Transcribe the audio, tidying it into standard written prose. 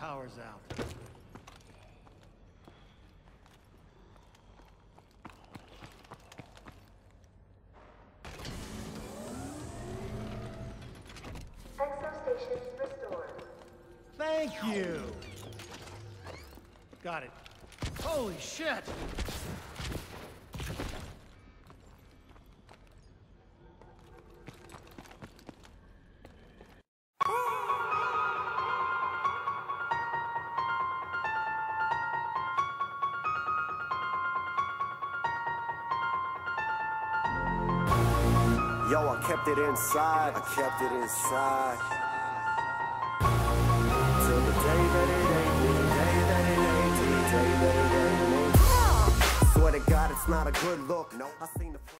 power's out. Exostation restored. Thank you! Got it. Holy shit! Yo, I kept it inside. I kept it inside. Till the day that it ain't me. Day that it ain't me. Day that it ain't me. Swear to God, it's not a good look. No, I seen the